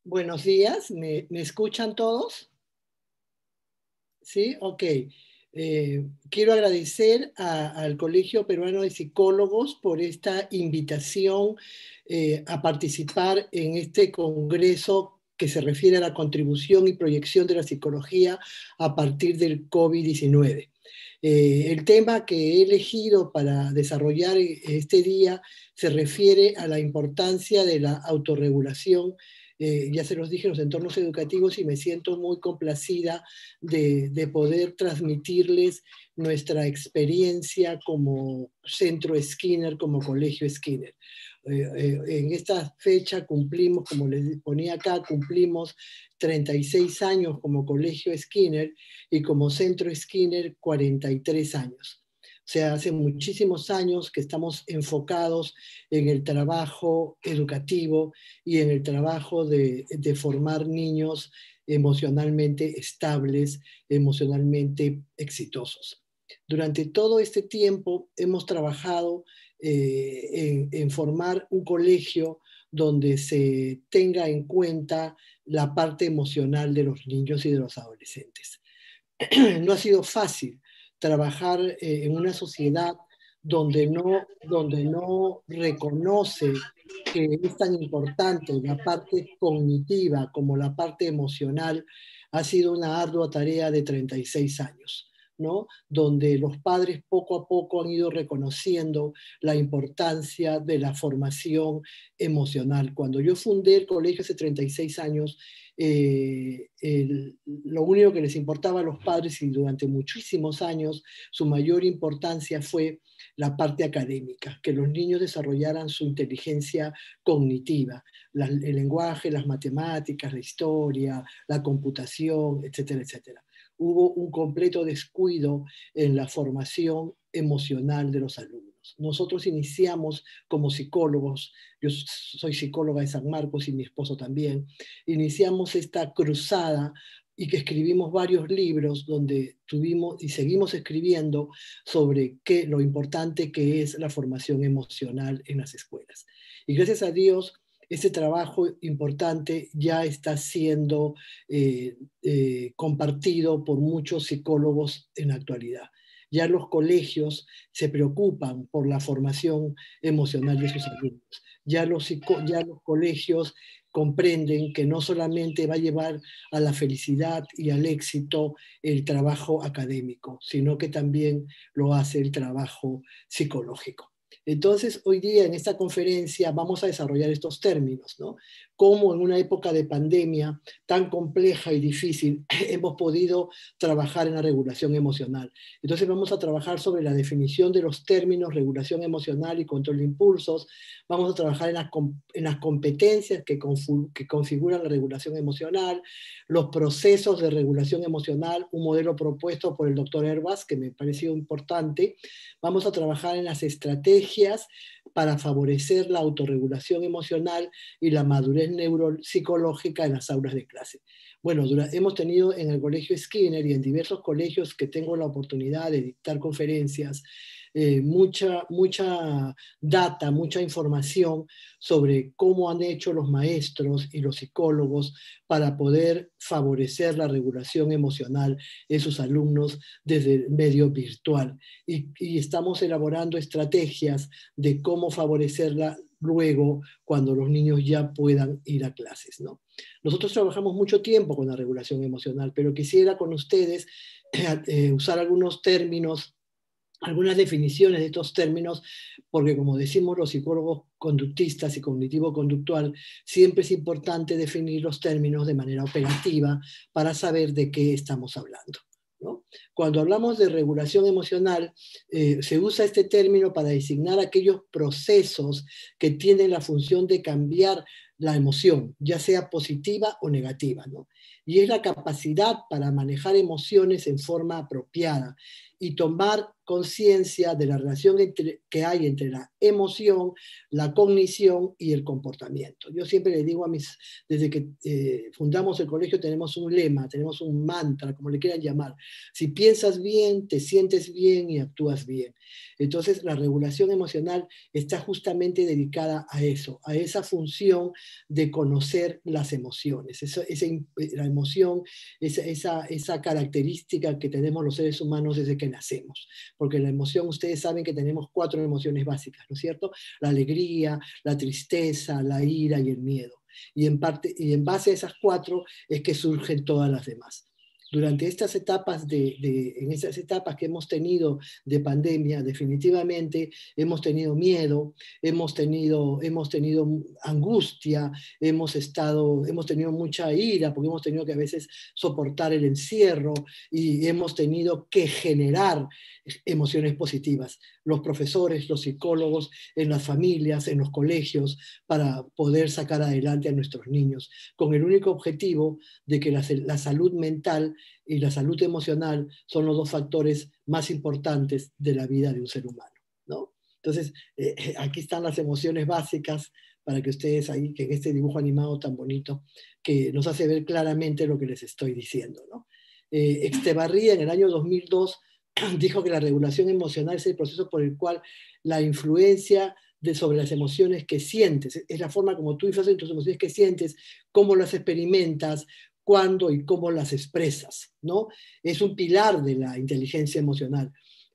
Buenos días, ¿me escuchan todos? Sí, ok. Quiero agradecer al Colegio Peruano de Psicólogos por esta invitación a participar en este congreso que se refiere a la contribución y proyección de la psicología a partir del COVID-19. El tema que he elegido para desarrollar este día se refiere a la importancia de la autorregulación. Ya se los dije en los entornos educativos y me siento muy complacida de poder transmitirles nuestra experiencia como Centro Skinner, como Colegio Skinner. En esta fecha cumplimos, como les ponía acá, cumplimos 36 años como Colegio Skinner y como Centro Skinner 43 años. O sea, hace muchísimos años que estamos enfocados en el trabajo educativo y en el trabajo de formar niños emocionalmente estables, emocionalmente exitosos. Durante todo este tiempo hemos trabajado en formar un colegio donde se tenga en cuenta la parte emocional de los niños y de los adolescentes. No ha sido fácil trabajar en una sociedad donde no reconoce que es tan importante la parte cognitiva como la parte emocional. Ha sido una ardua tarea de 36 años, ¿no? Donde los padres poco a poco han ido reconociendo la importancia de la formación emocional. Cuando yo fundé el colegio hace 36 años, lo único que les importaba a los padres y durante muchísimos años su mayor importancia fue la parte académica, que los niños desarrollaran su inteligencia cognitiva, el lenguaje, las matemáticas, la historia, la computación, etcétera, etcétera. Hubo un completo descuido en la formación emocional de los alumnos. Nosotros iniciamos como psicólogos, yo soy psicóloga de San Marcos y mi esposo también, iniciamos esta cruzada y que escribimos varios libros donde tuvimos y seguimos escribiendo sobre lo importante que es la formación emocional en las escuelas. Y gracias a Dios, ese trabajo importante ya está siendo compartido por muchos psicólogos en la actualidad. Ya los colegios se preocupan por la formación emocional de sus alumnos. Ya los colegios comprenden que no solamente va a llevar a la felicidad y al éxito el trabajo académico, sino que también lo hace el trabajo psicológico. Entonces, hoy día en esta conferencia vamos a desarrollar estos términos, ¿no? Cómo en una época de pandemia tan compleja y difícil hemos podido trabajar en la regulación emocional. Entonces vamos a trabajar sobre la definición de los términos regulación emocional y control de impulsos. Vamos a trabajar en las competencias que configuran la regulación emocional, los procesos de regulación emocional, un modelo propuesto por el doctor Herbas, que me pareció importante. Vamos a trabajar en las estrategias para favorecer la autorregulación emocional y la madurez neuropsicológica en las aulas de clase. Bueno, hemos tenido en el Colegio Skinner y en diversos colegios que tengo la oportunidad de dictar conferencias, mucha data, mucha información sobre cómo han hecho los maestros y los psicólogos para poder favorecer la regulación emocional en sus alumnos desde el medio virtual. Y estamos elaborando estrategias de cómo favorecerla luego cuando los niños ya puedan ir a clases, ¿no? Nosotros trabajamos mucho tiempo con la regulación emocional, pero quisiera con ustedes usar algunos términos, algunas definiciones de estos términos, porque como decimos los psicólogos conductistas y cognitivo-conductual, siempre es importante definir los términos de manera operativa para saber de qué estamos hablando, ¿no? Cuando hablamos de regulación emocional, se usa este término para designar aquellos procesos que tienen la función de cambiar la emoción, ya sea positiva o negativa, ¿no? Y es la capacidad para manejar emociones en forma apropiada y tomar conciencia de la relación que hay entre la emoción, la cognición y el comportamiento. Yo siempre le digo desde que fundamos el colegio tenemos un lema, tenemos un mantra, como le quieran llamar. Si piensas bien, te sientes bien y actúas bien. Entonces, la regulación emocional está justamente dedicada a eso, a esa función de conocer las emociones. La emoción, esa característica que tenemos los seres humanos desde que nacemos. Porque la emoción, ustedes saben que tenemos 4 emociones básicas, ¿no es cierto? La alegría, la tristeza, la ira y el miedo. Y en base a esas 4 es que surgen todas las demás. Durante estas etapas, en esas etapas que hemos tenido de pandemia, definitivamente hemos tenido miedo, hemos tenido angustia, hemos tenido mucha ira, porque hemos tenido que a veces soportar el encierro y hemos tenido que generar emociones positivas. Los profesores, los psicólogos, en las familias, en los colegios, para poder sacar adelante a nuestros niños, con el único objetivo de que la salud mental y la salud emocional son los 2 factores más importantes de la vida de un ser humano, ¿no? Entonces, aquí están las emociones básicas para que ustedes ahí, que en este dibujo animado tan bonito, que nos hace ver claramente lo que les estoy diciendo, ¿no? Extevarría en el año 2002 dijo que la regulación emocional es el proceso por el cual la influencia sobre las emociones que sientes, es la forma como tú influencias en tus emociones que sientes, cómo las experimentas, cuándo y cómo las expresas, ¿no? Es un pilar de la inteligencia emocional.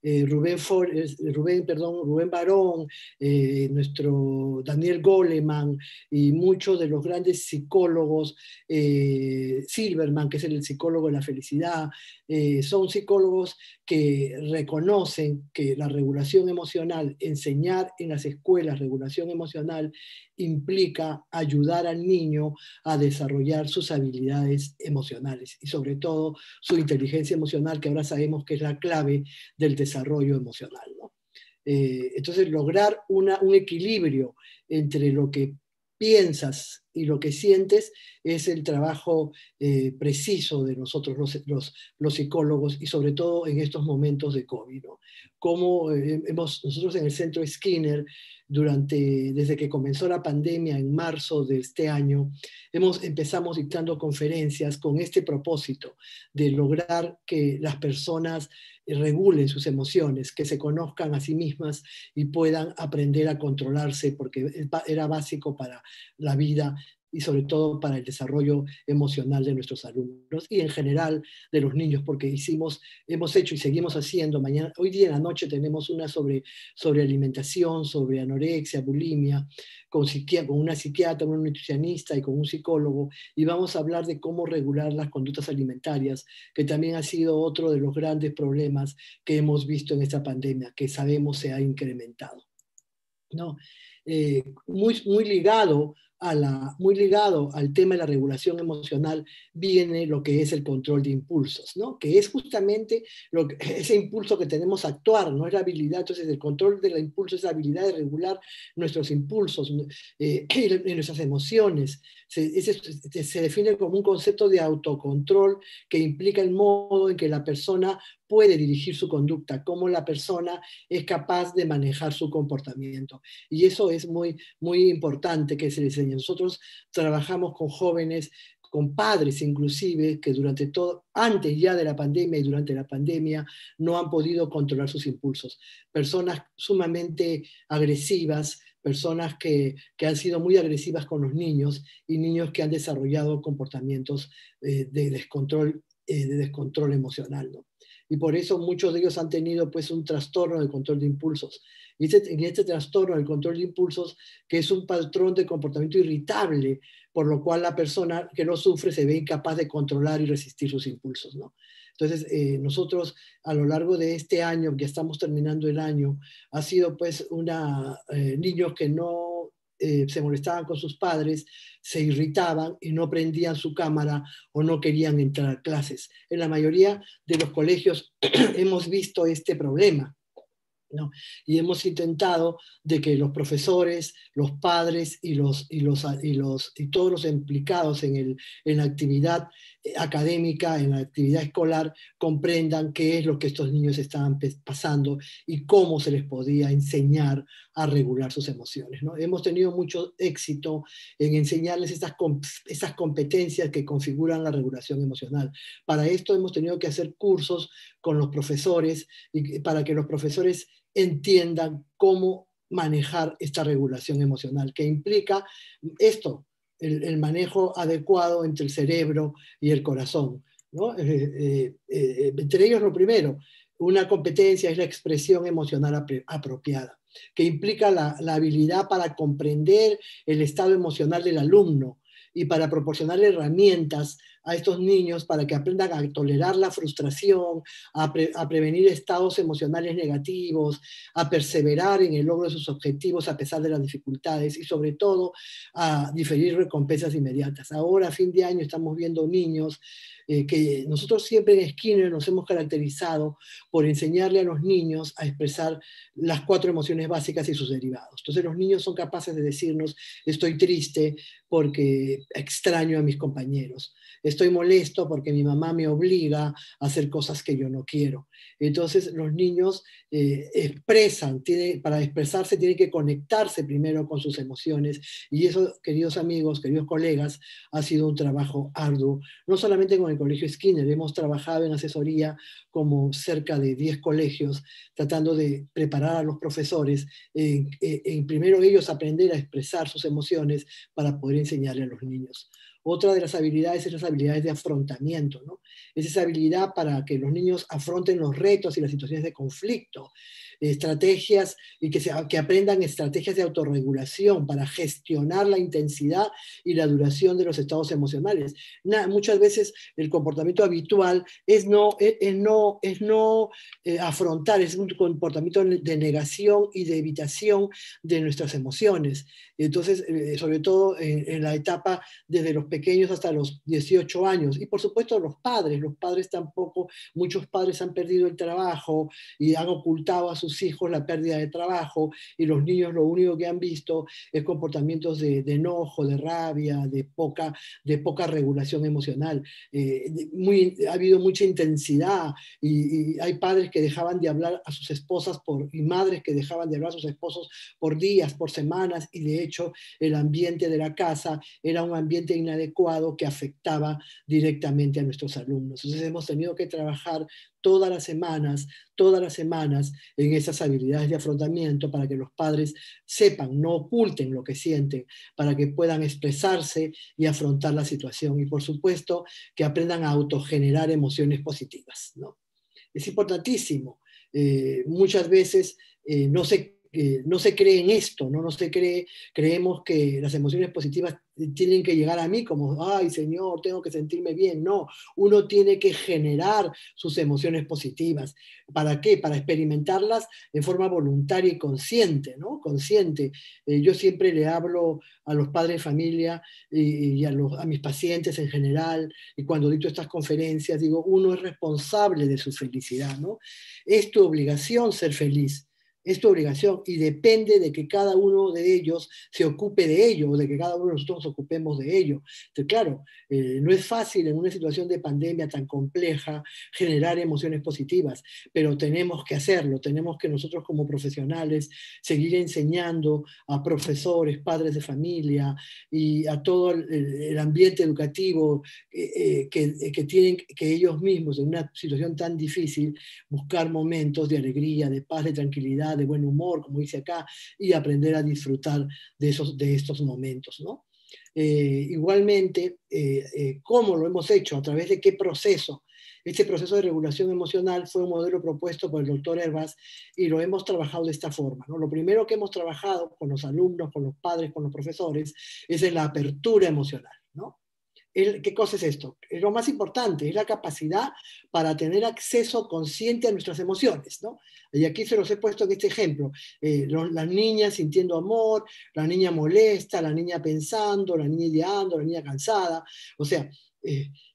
Rubén Barón, nuestro Daniel Goleman y muchos de los grandes psicólogos, Silverman, que es el psicólogo de la felicidad, son psicólogos que reconocen que la regulación emocional, enseñar en las escuelas regulación emocional, implica ayudar al niño a desarrollar sus habilidades emocionales y sobre todo su inteligencia emocional, que ahora sabemos que es la clave del desarrollo emocional, ¿no? Entonces, lograr un equilibrio entre lo que piensas y lo que sientes es el trabajo preciso de nosotros los psicólogos y sobre todo en estos momentos de COVID, ¿no? Como nosotros en el Centro Skinner, desde que comenzó la pandemia en marzo de este año, empezamos dictando conferencias con este propósito de lograr que las personas regulen sus emociones, que se conozcan a sí mismas y puedan aprender a controlarse, porque era básico para la vida y sobre todo para el desarrollo emocional de nuestros alumnos y en general de los niños, porque hemos hecho y seguimos haciendo. Hoy día en la noche tenemos una sobre alimentación, sobre anorexia, bulimia, con una psiquiatra, un nutricionista y con un psicólogo, y vamos a hablar de cómo regular las conductas alimentarias, que también ha sido otro de los grandes problemas que hemos visto en esta pandemia, que sabemos se ha incrementado, ¿no? Muy ligado muy ligado al tema de la regulación emocional viene lo que es el control de impulsos, ¿no? Que es justamente ese impulso que tenemos a actuar, no es la habilidad. Entonces, el control del impulso es la habilidad de regular nuestros impulsos y nuestras emociones. Se define como un concepto de autocontrol que implica el modo en que la persona puede dirigir su conducta, cómo la persona es capaz de manejar su comportamiento. Y eso es muy, muy importante que se le enseñe. Nosotros trabajamos con jóvenes, con padres inclusive, que antes ya de la pandemia y durante la pandemia, no han podido controlar sus impulsos. Personas sumamente agresivas, personas que han sido muy agresivas con los niños y niños que han desarrollado comportamientos de descontrol emocional, ¿no? Y por eso muchos de ellos han tenido pues un trastorno de control de impulsos. Y este trastorno del control de impulsos, que es un patrón de comportamiento irritable, por lo cual la persona que lo sufre se ve incapaz de controlar y resistir sus impulsos, ¿no? Entonces, nosotros a lo largo de este año, que estamos terminando el año, ha sido pues niños que no se molestaban con sus padres, se irritaban y no prendían su cámara o no querían entrar a clases. En la mayoría de los colegios hemos visto este problema. ¿no? Y hemos intentado de que los profesores, los padres y todos los implicados en la actividad académica, en la actividad escolar, comprendan qué es lo que estos niños estaban pasando y cómo se les podía enseñar a regular sus emociones, ¿no? Hemos tenido mucho éxito en enseñarles estas competencias que configuran la regulación emocional. Para esto hemos tenido que hacer cursos con los profesores y para que los profesores entiendan cómo manejar esta regulación emocional, que implica esto, el manejo adecuado entre el cerebro y el corazón, ¿no? Entre ellos lo primero, una competencia es la expresión emocional apropiada, que implica la habilidad para comprender el estado emocional del alumno y para proporcionarle herramientas a estos niños para que aprendan a tolerar la frustración, a prevenir estados emocionales negativos, a perseverar en el logro de sus objetivos a pesar de las dificultades y sobre todo a diferir recompensas inmediatas. Ahora, a fin de año, estamos viendo niños que nosotros siempre en Skinner nos hemos caracterizado por enseñarle a los niños a expresar las 4 emociones básicas y sus derivados. Entonces los niños son capaces de decirnos, estoy triste porque extraño a mis compañeros. Estoy molesto porque mi mamá me obliga a hacer cosas que yo no quiero. Entonces los niños expresan, para expresarse tienen que conectarse primero con sus emociones y eso, queridos amigos, queridos colegas, ha sido un trabajo arduo. No solamente con el Colegio Skinner, hemos trabajado en asesoría como cerca de 10 colegios, tratando de preparar a los profesores en primero ellos aprender a expresar sus emociones para poder enseñarle a los niños. Otra de las habilidades es las habilidades de afrontamiento, ¿no? Es esa habilidad para que los niños afronten los retos y las situaciones de conflicto, estrategias y que aprendan estrategias de autorregulación para gestionar la intensidad y la duración de los estados emocionales. Muchas veces el comportamiento habitual es no afrontar, es un comportamiento de negación y de evitación de nuestras emociones. Entonces, sobre todo en la etapa desde los pequeños hasta los 18 años. Y por supuesto los padres tampoco, muchos padres han perdido el trabajo y han ocultado a sus hijos la pérdida de trabajo y los niños lo único que han visto es comportamientos de enojo, de rabia, de poca regulación emocional. Ha habido mucha intensidad y hay padres que dejaban de hablar a sus esposas y madres que dejaban de hablar a sus esposos por días, por semanas y de hecho el ambiente de la casa era un ambiente inadecuado que afectaba directamente a nuestros alumnos. Entonces hemos tenido que trabajar todas las semanas en esas habilidades de afrontamiento para que los padres sepan, no oculten lo que sienten, para que puedan expresarse y afrontar la situación. Y por supuesto que aprendan a autogenerar emociones positivas, ¿no? Es importantísimo. Muchas veces no se cree en esto, ¿no? Creemos que las emociones positivas tienen que llegar a mí como, ay Señor, tengo que sentirme bien. No, uno tiene que generar sus emociones positivas. ¿Para qué? Para experimentarlas en forma voluntaria y consciente, ¿no? Consciente. Yo siempre le hablo a los padres de familia y a mis pacientes en general, y cuando dicto estas conferencias, digo, uno es responsable de su felicidad, ¿no? Es tu obligación ser feliz. Es tu obligación y depende de que cada uno de ellos se ocupe de ello, o de que cada uno de nosotros nos ocupemos de ello. Entonces, claro, no es fácil en una situación de pandemia tan compleja generar emociones positivas, pero tenemos que hacerlo, tenemos que nosotros como profesionales seguir enseñando a profesores, padres de familia y a todo el ambiente educativo que tienen que ellos mismos en una situación tan difícil buscar momentos de alegría, de paz, de tranquilidad, de buen humor, como dice acá, y aprender a disfrutar de estos momentos, ¿no? Igualmente, ¿cómo lo hemos hecho? ¿A través de qué proceso? Este proceso de regulación emocional fue un modelo propuesto por el doctor Herbas y lo hemos trabajado de esta forma, ¿no? Lo primero que hemos trabajado con los alumnos, con los padres, con los profesores, es en la apertura emocional, ¿no? ¿Qué cosa es esto? Es lo más importante, es la capacidad para tener acceso consciente a nuestras emociones, ¿no? Y aquí se los he puesto en este ejemplo. Las niñas sintiendo amor, la niña molesta, la niña pensando, la niña ideando, la niña cansada. O sea,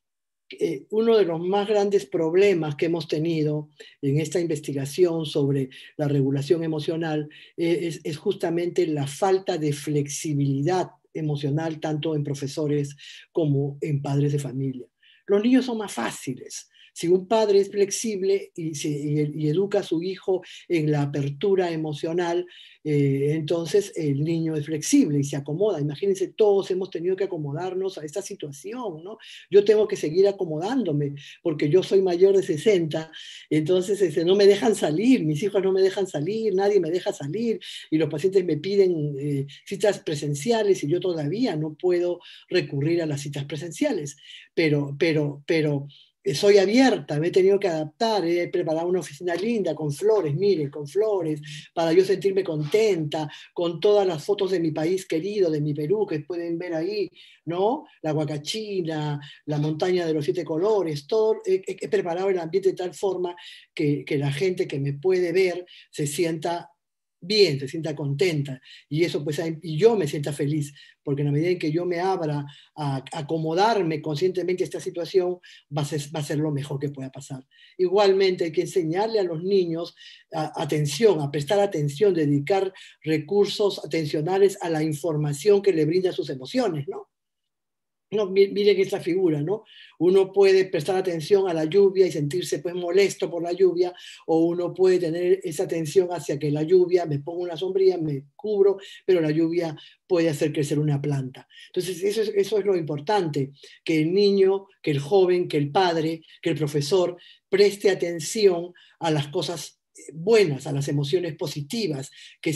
uno de los más grandes problemas que hemos tenido en esta investigación sobre la regulación emocional es justamente la falta de flexibilidad emocional, tanto en profesores como en padres de familia. Los niños son más fáciles. Si un padre es flexible y educa a su hijo en la apertura emocional, entonces el niño es flexible y se acomoda. Imagínense, todos hemos tenido que acomodarnos a esta situación, ¿no? Yo tengo que seguir acomodándome porque yo soy mayor de 60, entonces no me dejan salir, mis hijos no me dejan salir, nadie me deja salir y los pacientes me piden citas presenciales y yo todavía no puedo recurrir a las citas presenciales, pero soy abierta, me he tenido que adaptar, he preparado una oficina linda con flores, miren, con flores, para yo sentirme contenta, con todas las fotos de mi país querido, de mi Perú, que pueden ver ahí, ¿no? La Huacachina, la montaña de los 7 colores, todo, he preparado el ambiente de tal forma que la gente que me puede ver se sienta bien, se sienta contenta, y eso pues, y yo me sienta feliz, porque en la medida en que yo me abra a acomodarme conscientemente a esta situación, va a ser lo mejor que pueda pasar. Igualmente hay que enseñarle a los niños atención, a prestar atención, dedicar recursos atencionales a la información que le brinda sus emociones, ¿no? No, miren esta figura, ¿no? Uno puede prestar atención a la lluvia y sentirse pues molesto por la lluvia, o uno puede tener esa atención hacia que la lluvia, me pongo una sombrilla, me cubro, pero la lluvia puede hacer crecer una planta. Entonces eso es lo importante, que el niño, que el joven, que el padre, que el profesor preste atención a las cosas buenas, a las emociones positivas,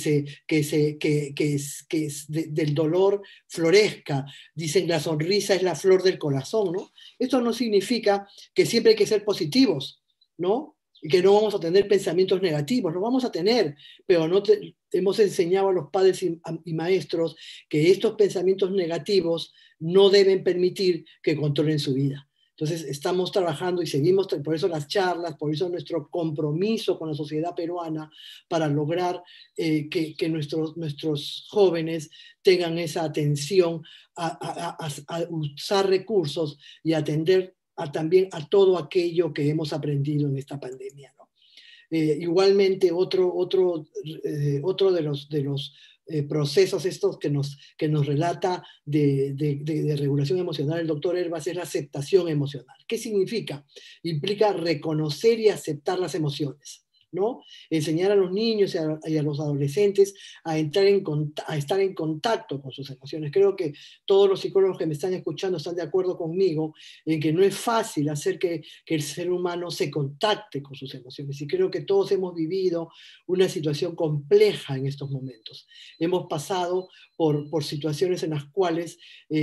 del dolor florezca. Dicen, la sonrisa es la flor del corazón, ¿no? Esto no significa que siempre hay que ser positivos, ¿no? Y que no vamos a tener pensamientos negativos, lo vamos a tener, pero hemos enseñado a los padres y maestros que estos pensamientos negativos no deben permitir que controlen su vida. Entonces, estamos trabajando y seguimos, por eso las charlas, por eso nuestro compromiso con la sociedad peruana para lograr que nuestros jóvenes tengan esa atención a usar recursos y atender también a todo aquello que hemos aprendido en esta pandemia, ¿no? Igualmente, otro de los procesos estos que nos relata de regulación emocional el doctor Herbas es la aceptación emocional. ¿Qué significa? Implica reconocer y aceptar las emociones, ¿no? Enseñar a los niños y a los adolescentes a estar en contacto con sus emociones. Creo que todos los psicólogos que me están escuchando están de acuerdo conmigo en que no es fácil hacer que el ser humano se contacte con sus emociones. Y creo que todos hemos vivido una situación compleja en estos momentos. Hemos pasado por situaciones en las cuales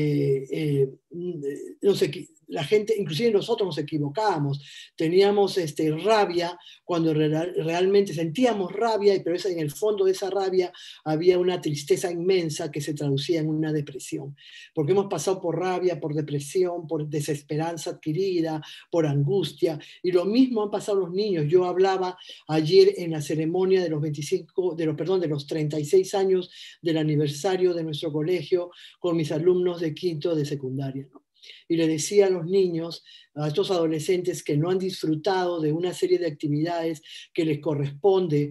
no sé, la gente, inclusive nosotros nos equivocábamos, teníamos rabia cuando realmente sentíamos rabia, pero en el fondo de esa rabia había una tristeza inmensa que se traducía en una depresión, porque hemos pasado por rabia, por depresión, por desesperanza adquirida, por angustia, y lo mismo han pasado los niños. Yo hablaba ayer en la ceremonia de de los 36 años del aniversario de nuestro colegio con mis alumnos de quinto de secundaria, ¿no? Y le decía a los niños, a estos adolescentes que no han disfrutado de una serie de actividades que les corresponde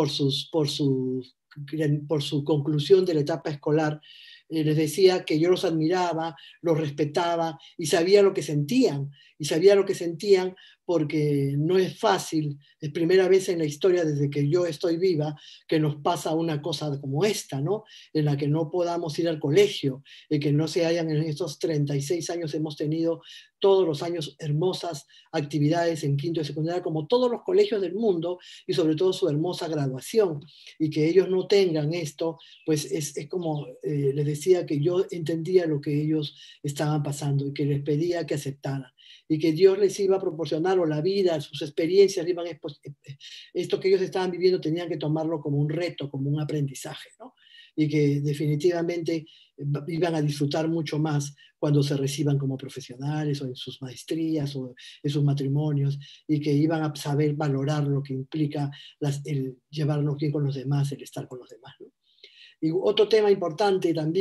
por su conclusión de la etapa escolar, les decía que yo los admiraba, los respetaba y sabía lo que sentían. Y sabía lo que sentían porque no es fácil, es primera vez en la historia desde que yo estoy viva que nos pasa una cosa como esta, ¿no? En la que no podamos ir al colegio, en que no se hayan en estos 36 años hemos tenido todos los años hermosas actividades en quinto y secundaria, como todos los colegios del mundo, y sobre todo su hermosa graduación, y que ellos no tengan esto, pues es como les decía que yo entendía lo que ellos estaban pasando y que les pedía que aceptaran, y que Dios les iba a proporcionar, o la vida, sus experiencias, esto que ellos estaban viviendo tenían que tomarlo como un reto, como un aprendizaje, ¿no? Y que definitivamente iban a disfrutar mucho más cuando se reciban como profesionales o en sus maestrías o en sus matrimonios, y que iban a saber valorar lo que implica el llevarnos bien con los demás, el estar con los demás, ¿no? Y otro tema importante también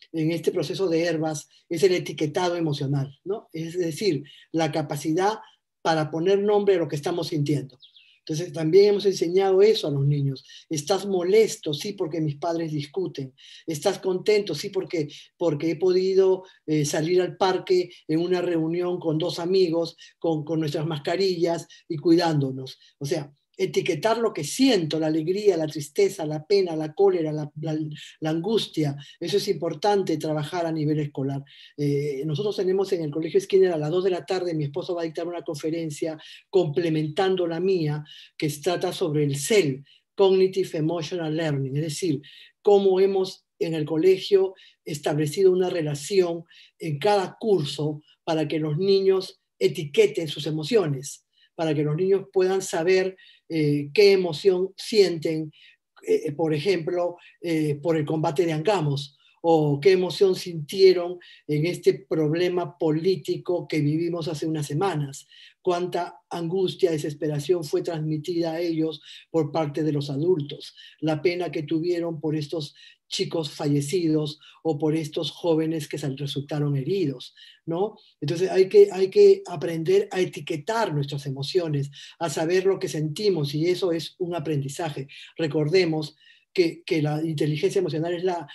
en este proceso de Herbas es el etiquetado emocional, ¿no? Es decir, la capacidad para poner nombre a lo que estamos sintiendo. Entonces también hemos enseñado eso a los niños. ¿Estás molesto? Sí, porque mis padres discuten. ¿Estás contento? Sí, porque he podido salir al parque en una reunión con 2 amigos, con nuestras mascarillas y cuidándonos. O sea, etiquetar lo que siento, la alegría, la tristeza, la pena, la cólera, la angustia. Eso es importante trabajar a nivel escolar. Nosotros tenemos en el Colegio Skinner a las 2 de la tarde, mi esposo va a dictar una conferencia complementando la mía, que trata sobre el CEL, Cognitive Emotional Learning, es decir, cómo hemos en el colegio establecido una relación en cada curso para que los niños etiqueten sus emociones, para que los niños puedan saber qué emoción sienten, por ejemplo, por el combate de Angamos, o qué emoción sintieron en este problema político que vivimos hace unas semanas, cuánta angustia, desesperación fue transmitida a ellos por parte de los adultos, la pena que tuvieron por estos chicos fallecidos o por estos jóvenes que resultaron heridos, ¿no? Entonces hay que aprender a etiquetar nuestras emociones, a saber lo que sentimos, y eso es un aprendizaje. Recordemos que la inteligencia emocional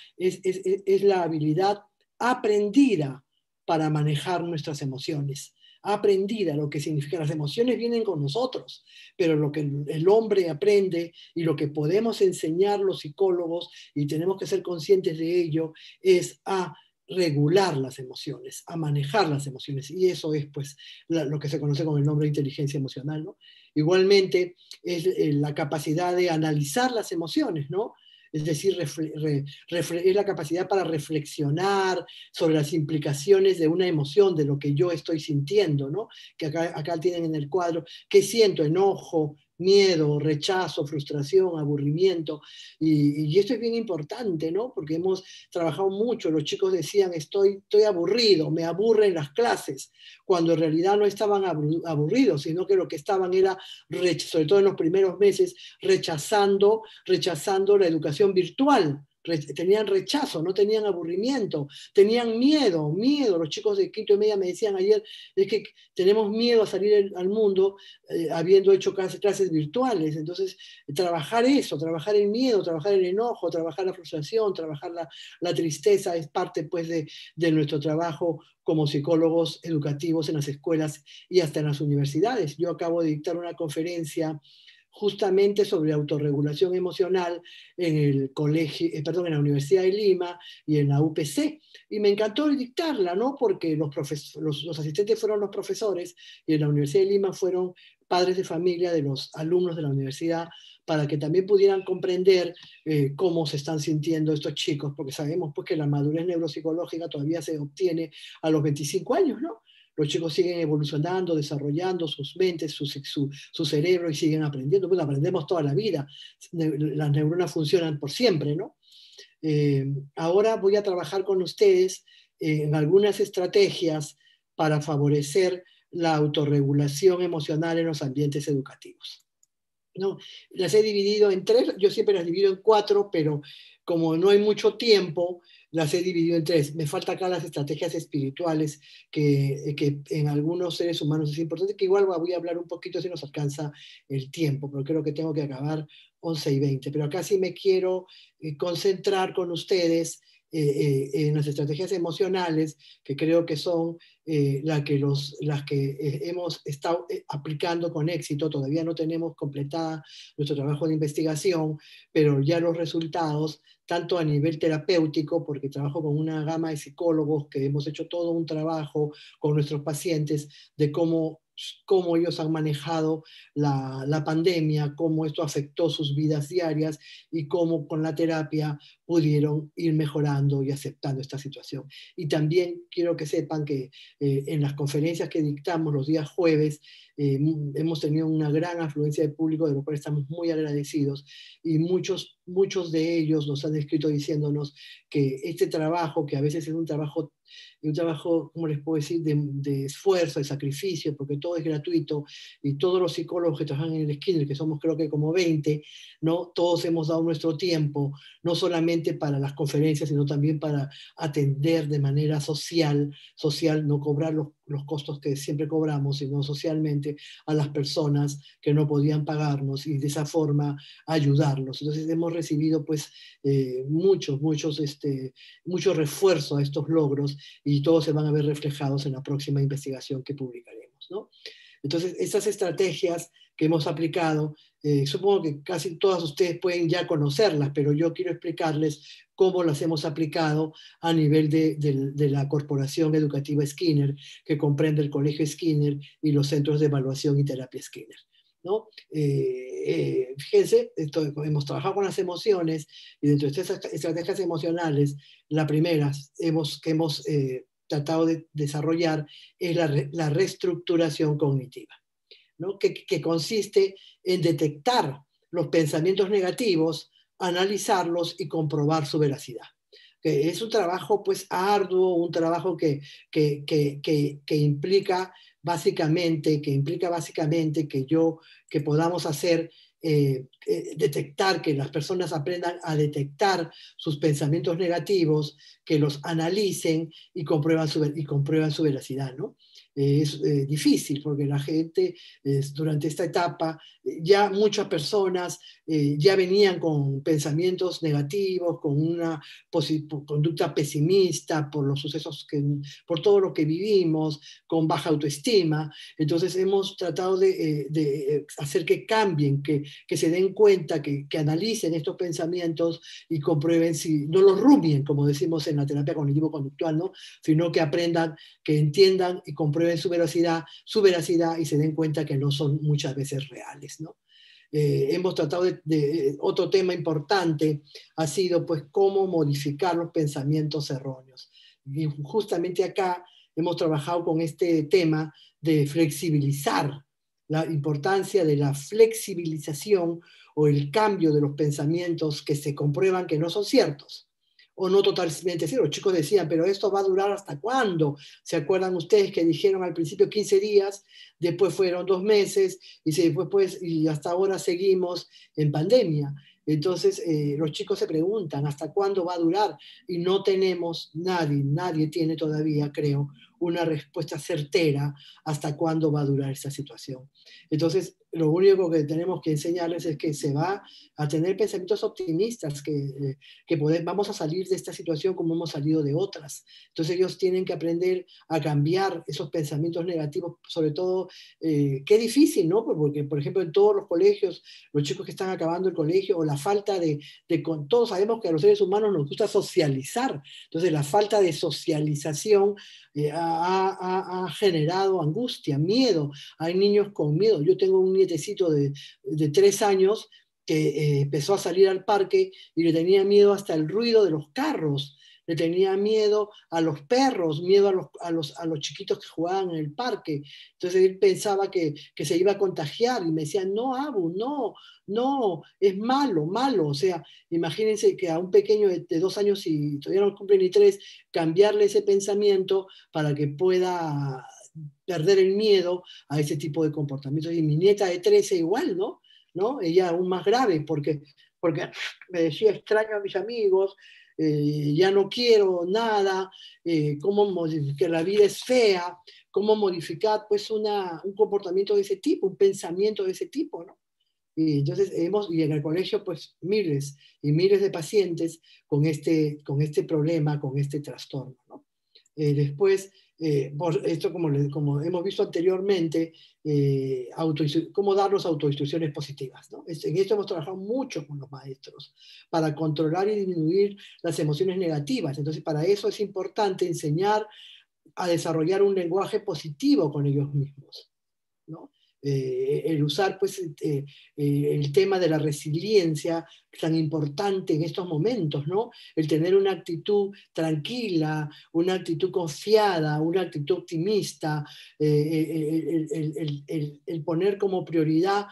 es la habilidad aprendida para manejar nuestras emociones, aprendida, lo que significa las emociones vienen con nosotros, pero lo que el hombre aprende y lo que podemos enseñar los psicólogos, y tenemos que ser conscientes de ello, es a regular las emociones, a manejar las emociones, y eso es pues lo que se conoce con el nombre de inteligencia emocional, ¿no? Igualmente es la capacidad de analizar las emociones, ¿no? Es decir, es la capacidad para reflexionar sobre las implicaciones de una emoción, de lo que yo estoy sintiendo, ¿no? Que acá tienen en el cuadro, ¿qué siento? Enojo, miedo, rechazo, frustración, aburrimiento. Y esto es bien importante, ¿no? Porque hemos trabajado mucho, los chicos decían, estoy aburrido, me aburren las clases, cuando en realidad no estaban aburridos, sino que lo que estaban era, sobre todo en los primeros meses, rechazando la educación virtual. Tenían rechazo, no tenían aburrimiento, tenían miedo. Los chicos de quinto y media me decían ayer, es que tenemos miedo a salir al mundo habiendo hecho clases virtuales. Entonces, trabajar eso, trabajar el miedo, trabajar el enojo, trabajar la frustración, trabajar la tristeza, es parte pues de nuestro trabajo como psicólogos educativos en las escuelas y hasta en las universidades. Yo acabo de dictar una conferencia justamente sobre autorregulación emocional en el colegio, en la Universidad de Lima y en la UPC. Y me encantó dictarla, ¿no? Porque los asistentes fueron los profesores y en la Universidad de Lima fueron padres de familia de los alumnos de la universidad, para que también pudieran comprender cómo se están sintiendo estos chicos, porque sabemos pues, que la madurez neuropsicológica todavía se obtiene a los 25 años, ¿no? Los chicos siguen evolucionando, desarrollando sus mentes, su cerebro, y siguen aprendiendo. Pues aprendemos toda la vida. Las neuronas funcionan por siempre, ¿no? Ahora voy a trabajar con ustedes en algunas estrategias para favorecer la autorregulación emocional en los ambientes educativos. ¿No? Las he dividido en 3, yo siempre las divido en 4, pero como no hay mucho tiempo, las he dividido en 3. Me falta acá las estrategias espirituales, que en algunos seres humanos es importante, que igual voy a hablar un poquito si nos alcanza el tiempo, pero creo que tengo que acabar 11:20. Pero acá sí me quiero concentrar con ustedes en las estrategias emocionales, que creo que son las que hemos estado aplicando con éxito. Todavía no tenemos completada nuestro trabajo de investigación, pero ya los resultados, tanto a nivel terapéutico, porque trabajo con una gama de psicólogos que hemos hecho todo un trabajo con nuestros pacientes de cómo ellos han manejado la pandemia, cómo esto afectó sus vidas diarias y cómo con la terapia pudieron ir mejorando y aceptando esta situación. Y también quiero que sepan que en las conferencias que dictamos los días jueves, hemos tenido una gran afluencia de público, de lo cual estamos muy agradecidos, y muchos de ellos nos han escrito diciéndonos que este trabajo, que a veces es un trabajo, ¿cómo les puedo decir?, de esfuerzo, de sacrificio, porque todo es gratuito, y todos los psicólogos que trabajan en el Skinner, que somos creo que como 20, ¿no? Todos hemos dado nuestro tiempo, no solamente para las conferencias, sino también para atender de manera social, no cobrar los costos que siempre cobramos, sino socialmente a las personas que no podían pagarnos, y de esa forma ayudarlos. Entonces hemos recibido pues mucho refuerzo a estos logros, y todos se van a ver reflejados en la próxima investigación que publicaremos, ¿no? Entonces, estas estrategias que hemos aplicado, supongo que casi todas ustedes pueden ya conocerlas, pero yo quiero explicarles cómo las hemos aplicado a nivel de la Corporación Educativa Skinner, que comprende el Colegio Skinner y los Centros de Evaluación y Terapia Skinner, ¿no? Fíjense, hemos trabajado con las emociones, y dentro de estas estrategias emocionales, la primera que hemos tratado de desarrollar es la reestructuración cognitiva, ¿no? Que consiste en detectar los pensamientos negativos, analizarlos y comprobar su veracidad. Que es un trabajo pues arduo, un trabajo que implica básicamente que podamos hacer detectar, que las personas aprendan a detectar sus pensamientos negativos, que los analicen y comprueban su veracidad, ¿no? Es difícil porque la gente durante esta etapa, ya muchas personas ya venían con pensamientos negativos, con una conducta pesimista por los sucesos, por todo lo que vivimos, con baja autoestima. Entonces hemos tratado de hacer que cambien, que se den cuenta, que analicen estos pensamientos y comprueben, si no los rumien, como decimos en la terapia cognitivo-conductual, ¿no? Sino que aprendan, que entiendan y comprueben su veracidad, y se den cuenta que no son muchas veces reales, ¿no? Hemos tratado otro tema importante ha sido pues cómo modificar los pensamientos erróneos. Y justamente acá hemos trabajado con este tema de flexibilizar, la importancia de la flexibilización o el cambio de los pensamientos que se comprueban que no son ciertos o no totalmente ciertos. Los chicos decían, pero esto va a durar ¿hasta cuándo? ¿Se acuerdan ustedes que dijeron al principio 15 días, después fueron 2 meses, y hasta ahora seguimos en pandemia? Entonces los chicos se preguntan hasta cuándo va a durar, y no tenemos, nadie tiene todavía, creo, una respuesta certera hasta cuándo va a durar esta situación. Entonces, lo único que tenemos que enseñarles es que se va a tener pensamientos optimistas, vamos a salir de esta situación como hemos salido de otras. Entonces ellos tienen que aprender a cambiar esos pensamientos negativos, sobre todo, qué difícil, ¿no? Porque, por ejemplo, en todos los colegios, los chicos que están acabando el colegio, o la falta todos sabemos que a los seres humanos nos gusta socializar, entonces la falta de socialización ha generado angustia, miedo. Hay niños con miedo. Yo tengo un nietecito de 3 años que empezó a salir al parque y le tenía miedo hasta el ruido de los carros, le tenía miedo a los perros, miedo a los chiquitos que jugaban en el parque. Entonces él pensaba que se iba a contagiar, y me decía, no, Abu, no, es malo. O sea, imagínense que a un pequeño de 2 años, y todavía no cumple ni 3, cambiarle ese pensamiento para que pueda perder el miedo a ese tipo de comportamientos. Y mi nieta de 13 igual, ¿no? Ella aún más grave, porque me decía, extraño a mis amigos, ya no quiero nada, que la vida es fea, cómo modificar pues un comportamiento de ese tipo, un pensamiento de ese tipo, ¿no? Y entonces y en el colegio pues miles y miles de pacientes con este problema, con este trastorno, ¿no? Después, por esto, como hemos visto anteriormente, cómo darnos autoinstrucciones positivas, ¿no? En esto hemos trabajado mucho con los maestros, para controlar y disminuir las emociones negativas. Entonces, para eso es importante enseñar a desarrollar un lenguaje positivo con ellos mismos, ¿no? El usar pues, el tema de la resiliencia tan importante en estos momentos, ¿no? El tener una actitud tranquila, una actitud confiada, una actitud optimista, el poner como prioridad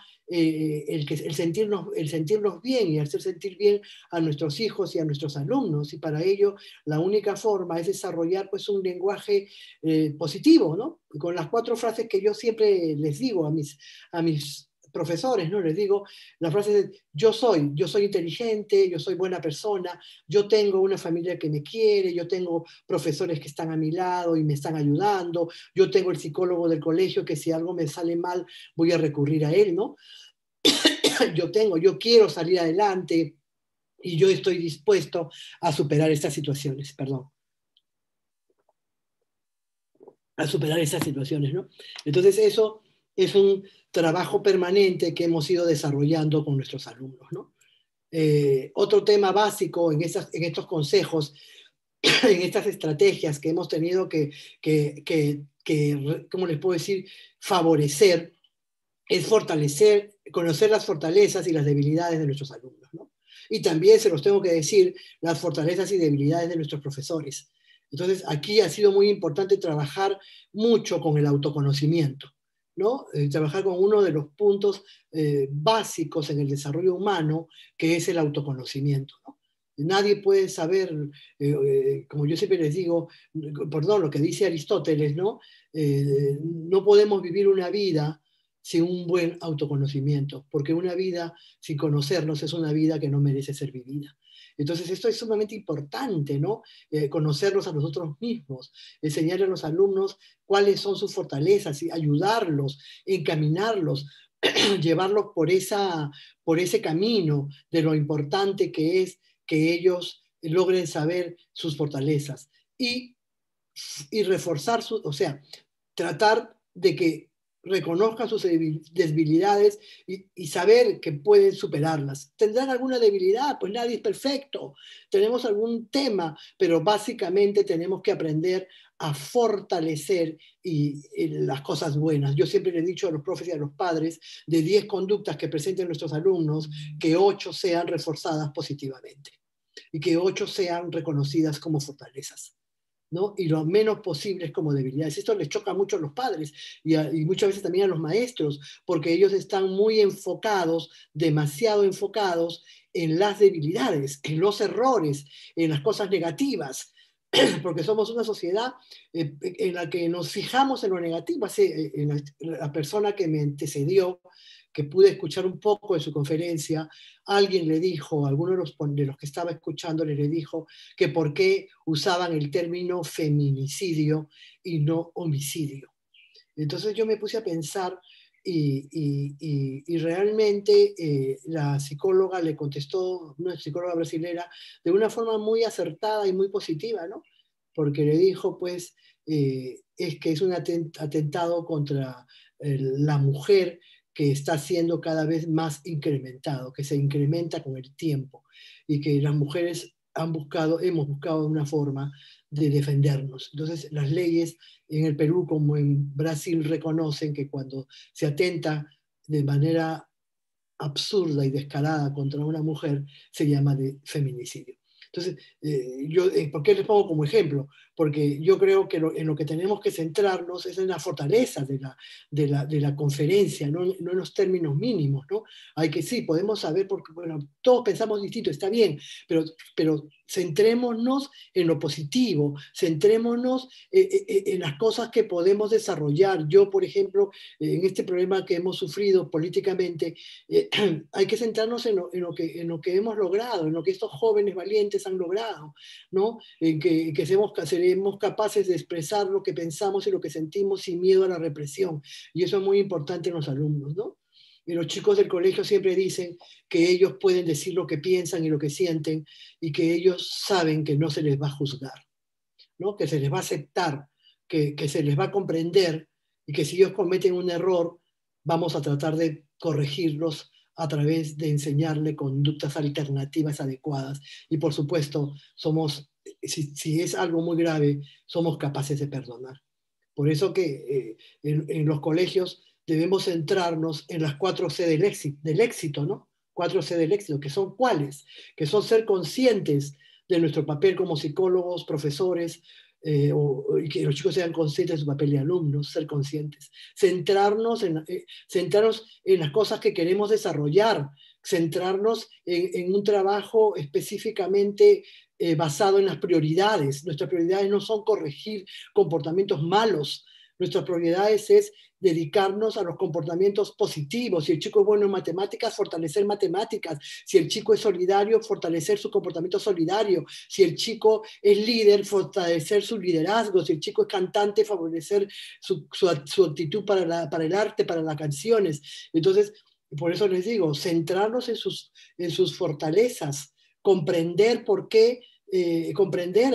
el sentirnos bien y hacer sentir bien a nuestros hijos y a nuestros alumnos. Y para ello la única forma es desarrollar pues un lenguaje positivo, ¿no? Con las 4 frases que yo siempre les digo a mis profesores, ¿no? Les digo la frase de yo soy inteligente, yo soy buena persona, yo tengo una familia que me quiere, yo tengo profesores que están a mi lado y me están ayudando, yo tengo el psicólogo del colegio que si algo me sale mal voy a recurrir a él, ¿no? Yo quiero salir adelante y yo estoy dispuesto a superar estas situaciones, perdón, a superar estas situaciones, ¿no? Entonces eso es un trabajo permanente que hemos ido desarrollando con nuestros alumnos, ¿no? Otro tema básico en estos consejos, en estas estrategias que hemos tenido ¿cómo les puedo decir?, favorecer, es fortalecer, conocer las fortalezas y las debilidades de nuestros alumnos, ¿no? Y también se los tengo que decir, las fortalezas y debilidades de nuestros profesores. Entonces, aquí ha sido muy importante trabajar mucho con el autoconocimiento, ¿no? Trabajar con uno de los puntos básicos en el desarrollo humano, que es el autoconocimiento, ¿no? Nadie puede saber, como yo siempre les digo, perdón, lo que dice Aristóteles, ¿no? No podemos vivir una vida sin un buen autoconocimiento, porque una vida sin conocernos es una vida que no merece ser vivida. Entonces esto es sumamente importante, ¿no? Conocernos a nosotros mismos, enseñar a los alumnos cuáles son sus fortalezas, y ayudarlos, encaminarlos, llevarlos por ese camino de lo importante que es que ellos logren saber sus fortalezas y reforzar o sea, tratar de que reconozcan sus debilidades y saber que pueden superarlas. ¿Tendrán alguna debilidad? Pues nadie es perfecto. Tenemos algún tema, pero básicamente tenemos que aprender a fortalecer las cosas buenas. Yo siempre le he dicho a los profes y a los padres, de 10 conductas que presenten nuestros alumnos, que 8 sean reforzadas positivamente y que 8 sean reconocidas como fortalezas, ¿no? Y lo menos posibles como debilidades. Esto les choca mucho a los padres y muchas veces también a los maestros, porque ellos están muy enfocados, demasiado enfocados en las debilidades, en los errores, en las cosas negativas, porque somos una sociedad en la que nos fijamos en lo negativo. En la persona que me antecedió, que pude escuchar un poco de su conferencia, alguien le dijo, alguno de los que estaba escuchando le dijo que por qué usaban el término feminicidio y no homicidio. Entonces yo me puse a pensar y realmente la psicóloga le contestó, una psicóloga brasilera, de una forma muy acertada y muy positiva, ¿no? Porque le dijo, pues, es que es un atentado contra la mujer que está siendo cada vez más incrementado, que se incrementa con el tiempo y que las mujeres hemos buscado una forma de defendernos. Entonces, las leyes en el Perú como en Brasil reconocen que cuando se atenta de manera absurda y descarada contra una mujer, se llama de feminicidio. Entonces, ¿por qué les pongo como ejemplo? Porque yo creo que en lo que tenemos que centrarnos es en la fortaleza de la conferencia, no en los términos mínimos, ¿no? Hay que sí, podemos saber, porque bueno, todos pensamos distinto, está bien, pero centrémonos en lo positivo, centrémonos en las cosas que podemos desarrollar. Yo, por ejemplo, en este problema que hemos sufrido políticamente, hay que centrarnos en lo que hemos logrado, en lo que estos jóvenes valientes han logrado, ¿no? En que seremos capaces de expresar lo que pensamos y lo que sentimos sin miedo a la represión. Y eso es muy importante en los alumnos, ¿no? Y los chicos del colegio siempre dicen que ellos pueden decir lo que piensan y lo que sienten y que ellos saben que no se les va a juzgar, ¿no? Que se les va a aceptar, que se les va a comprender y que si ellos cometen un error, vamos a tratar de corregirlos a través de enseñarle conductas alternativas adecuadas. Y por supuesto, si es algo muy grave, somos capaces de perdonar. Por eso que en los colegios debemos centrarnos en las 4 C del éxito, ¿no? 4C del éxito, que son cuáles, que son ser conscientes de nuestro papel como psicólogos, profesores, y que los chicos sean conscientes de su papel de alumnos, ser conscientes, centrarnos en las cosas que queremos desarrollar, centrarnos en un trabajo específicamente basado en las prioridades. Nuestras prioridades no son corregir comportamientos malos, nuestras prioridades es dedicarnos a los comportamientos positivos. Si el chico es bueno en matemáticas, fortalecer matemáticas. Si el chico es solidario, fortalecer su comportamiento solidario. Si el chico es líder, fortalecer su liderazgo. Si el chico es cantante, favorecer su actitud para el arte, para las canciones. Entonces, por eso les digo, centrarnos en sus fortalezas, comprender por qué, comprender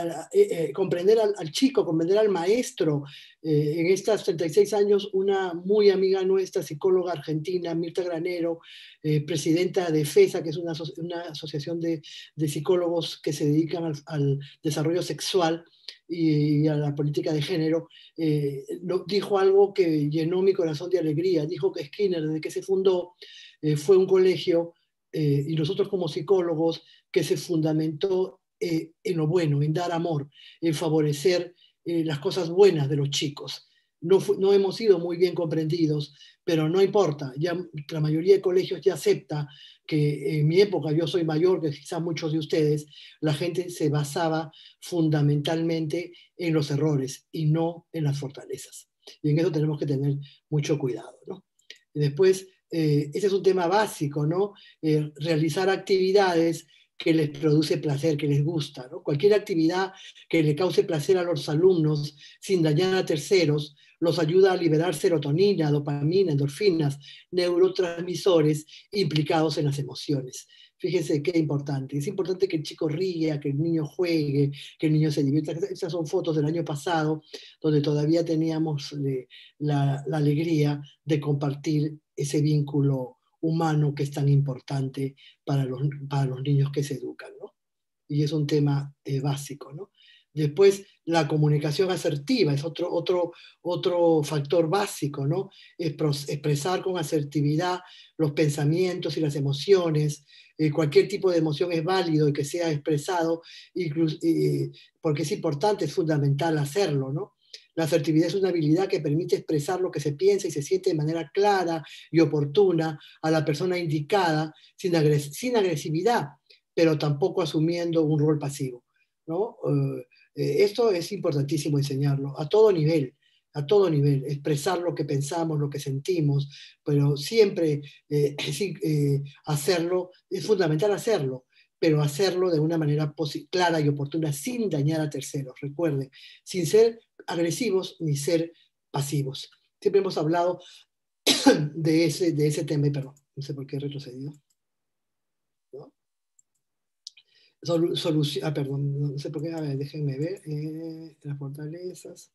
al chico, comprender al maestro. En estos 36 años, una muy amiga nuestra, psicóloga argentina, Mirta Granero, presidenta de FESA, que es una asociación de psicólogos que se dedican al desarrollo sexual y a la política de género, dijo algo que llenó mi corazón de alegría. Dijo que Skinner, desde que se fundó, fue un colegio, y nosotros como psicólogos, que se fundamentó en lo bueno, en dar amor, en favorecer las cosas buenas de los chicos. No hemos sido muy bien comprendidos, pero no importa, ya la mayoría de colegios ya acepta que en mi época, yo soy mayor que quizás muchos de ustedes, la gente se basaba fundamentalmente en los errores y no en las fortalezas. Y en eso tenemos que tener mucho cuidado, ¿no? Y después, ese es un tema básico, ¿no? Realizar actividades que les produce placer, que les gusta, ¿no? Cualquier actividad que le cause placer a los alumnos sin dañar a terceros, los ayuda a liberar serotonina, dopamina, endorfinas, neurotransmisores implicados en las emociones. Fíjense qué importante. Es importante que el chico ría, que el niño juegue, que el niño se divierta. Esas son fotos del año pasado, donde todavía teníamos la alegría de compartir ese vínculo humano que es tan importante para los niños que se educan, ¿no? Y es un tema básico, ¿no? Después, la comunicación asertiva es otro factor básico, ¿no? Expresar con asertividad los pensamientos y las emociones. Cualquier tipo de emoción es válido y que sea expresado, porque es importante, es fundamental hacerlo, ¿no? La asertividad es una habilidad que permite expresar lo que se piensa y se siente de manera clara y oportuna a la persona indicada, sin agresividad, pero tampoco asumiendo un rol pasivo, ¿no? Esto es importantísimo enseñarlo a todo nivel, expresar lo que pensamos, lo que sentimos, pero siempre hacerlo, es fundamental hacerlo, pero hacerlo de una manera clara y oportuna, sin dañar a terceros, recuerden, sin ser agresivos ni ser pasivos. Siempre hemos hablado de ese tema, perdón, no sé por qué he retrocedido, ¿no? Perdón, no sé por qué, a ver, déjenme ver, las fortalezas.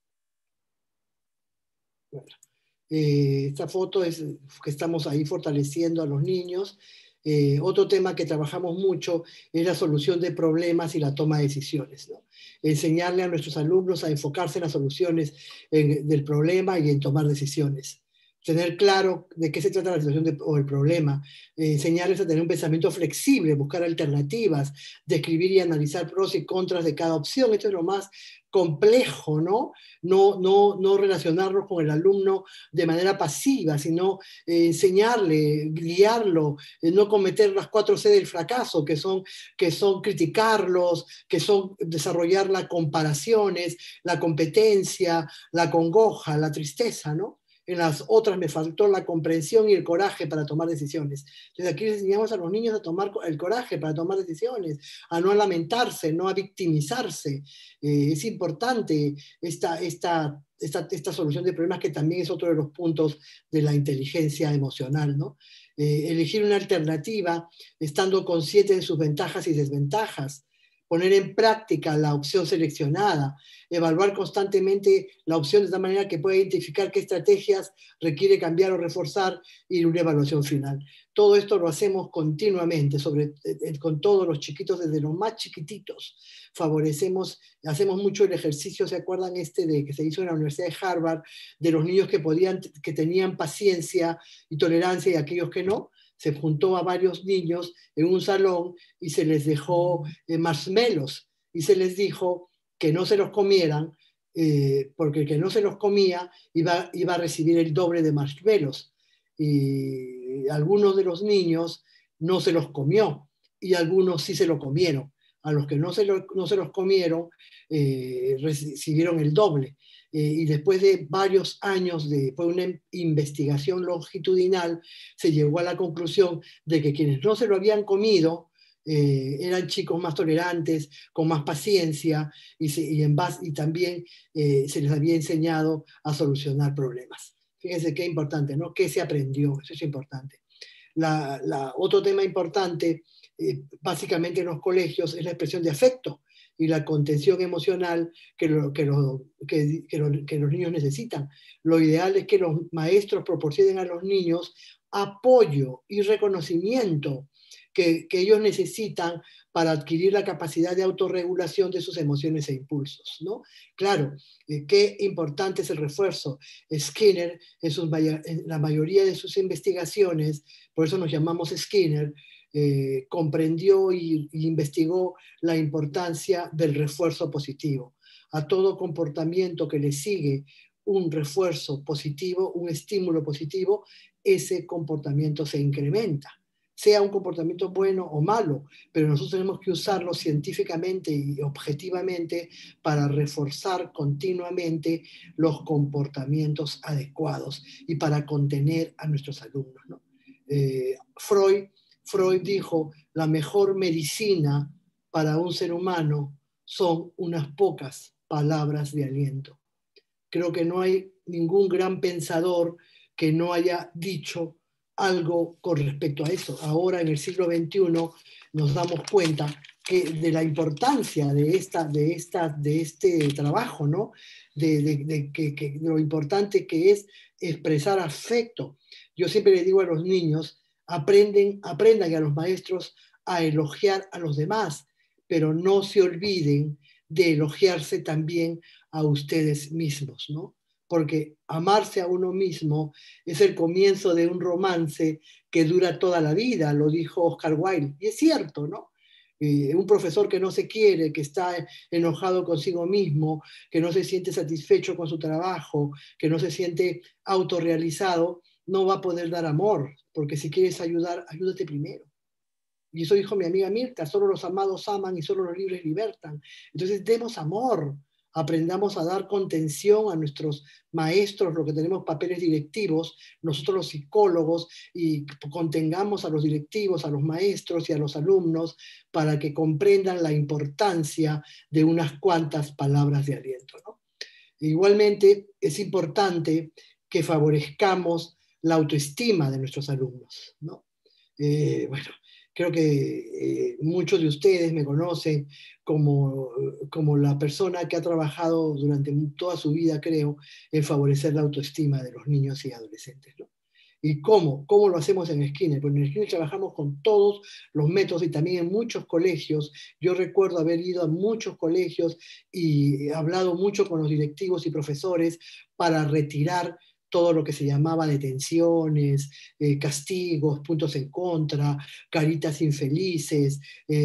Bueno, esta foto es que estamos ahí fortaleciendo a los niños. Otro tema que trabajamos mucho es la solución de problemas y la toma de decisiones, ¿no? Enseñarle a nuestros alumnos a enfocarse en las soluciones del problema y en tomar decisiones. Tener claro de qué se trata la situación o el problema. Enseñarles a tener un pensamiento flexible, buscar alternativas, describir y analizar pros y contras de cada opción. Esto es lo más complejo, ¿no? No relacionarnos con el alumno de manera pasiva, sino enseñarle, guiarlo, no cometer las 4C del fracaso, que son criticarlos, que son desarrollar las comparaciones, la competencia, la congoja, la tristeza, ¿no? En las otras me faltó la comprensión y el coraje para tomar decisiones. Entonces aquí les enseñamos a los niños a tomar el coraje para tomar decisiones, a no lamentarse, no a victimizarse. Es importante esta solución de problemas, que también es otro de los puntos de la inteligencia emocional, ¿no? Elegir una alternativa estando consciente de sus ventajas y desventajas, poner en práctica la opción seleccionada, evaluar constantemente la opción de tal manera que pueda identificar qué estrategias requiere cambiar o reforzar, y una evaluación final. Todo esto lo hacemos continuamente, con todos los chiquitos, desde los más chiquititos. Hacemos mucho el ejercicio, ¿se acuerdan de que se hizo en la Universidad de Harvard, de los niños que tenían paciencia y tolerancia y aquellos que no? se juntó a varios niños en un salón y se les dejó marshmallows y se les dijo que no se los comieran, porque el que no se los comía iba a recibir el doble de marshmallows. Y algunos de los niños no se los comió y algunos sí se lo comieron. A los que no se los comieron, recibieron el doble. Y después de varios años, fue una investigación longitudinal, se llegó a la conclusión de que quienes no se lo habían comido eran chicos más tolerantes, con más paciencia, y también se les había enseñado a solucionar problemas. Fíjense qué importante, ¿no? ¿Qué se aprendió? Eso es importante. Otro tema importante, básicamente en los colegios, es la expresión de afecto y la contención emocional que los niños necesitan. Lo ideal es que los maestros proporcionen a los niños apoyo y reconocimiento que ellos necesitan para adquirir la capacidad de autorregulación de sus emociones e impulsos, ¿no? Claro, qué importante es el refuerzo. Skinner, en la mayoría de sus investigaciones, por eso nos llamamos Skinner, comprendió y investigó la importancia del refuerzo positivo. A todo comportamiento que le sigue un refuerzo positivo, un estímulo positivo, ese comportamiento se incrementa, sea un comportamiento bueno o malo, pero nosotros tenemos que usarlo científicamente y objetivamente para reforzar continuamente los comportamientos adecuados y para contener a nuestros alumnos, ¿no? Freud dijo, la mejor medicina para un ser humano son unas pocas palabras de aliento. Creo que no hay ningún gran pensador que no haya dicho algo con respecto a eso. Ahora, en el siglo XXI, nos damos cuenta de la importancia de este trabajo, ¿no? De lo importante que es expresar afecto. Yo siempre le digo a los niños, aprendan y a los maestros a elogiar a los demás, pero no se olviden de elogiarse también a ustedes mismos, ¿no? Porque amarse a uno mismo es el comienzo de un romance que dura toda la vida, lo dijo Oscar Wilde, y es cierto, ¿no? Un profesor que no se quiere, que está enojado consigo mismo, que no se siente satisfecho con su trabajo, que no se siente autorrealizado, no va a poder dar amor, porque si quieres ayudar, ayúdate primero. Y eso dijo mi amiga Mirta, solo los amados aman y solo los libres libertan. Entonces demos amor, aprendamos a dar contención a nuestros maestros, lo que tenemos papeles directivos, nosotros los psicólogos, y contengamos a los directivos, a los maestros y a los alumnos para que comprendan la importancia de unas cuantas palabras de aliento, ¿no? Igualmente es importante que favorezcamos la autoestima de nuestros alumnos, ¿no? Bueno, creo que muchos de ustedes me conocen como la persona que ha trabajado durante toda su vida, creo, en favorecer la autoestima de los niños y adolescentes, ¿no? ¿Y cómo? ¿Cómo lo hacemos en Skinner? Pues en Skinner trabajamos con todos los métodos y también en muchos colegios. Yo recuerdo haber ido a muchos colegios y he hablado mucho con los directivos y profesores para retirar todo lo que se llamaba detenciones, castigos, puntos en contra, caritas infelices,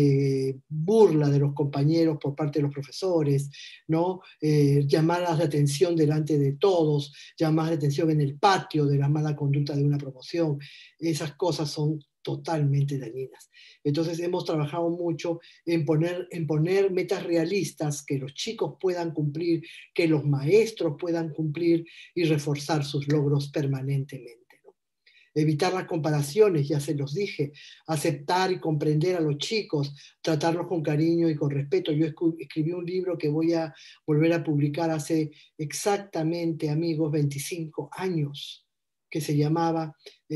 burla de los compañeros por parte de los profesores, ¿no? Llamadas de atención delante de todos, llamadas de atención en el patio de la mala conducta de una promoción. Esas cosas son totalmente dañinas. Entonces hemos trabajado mucho en poner metas realistas que los chicos puedan cumplir, que los maestros puedan cumplir y reforzar sus logros permanentemente, ¿no? Evitar las comparaciones, ya se los dije, aceptar y comprender a los chicos, tratarlos con cariño y con respeto. Yo escribí un libro que voy a volver a publicar hace exactamente, amigos, 25 años, que se llamaba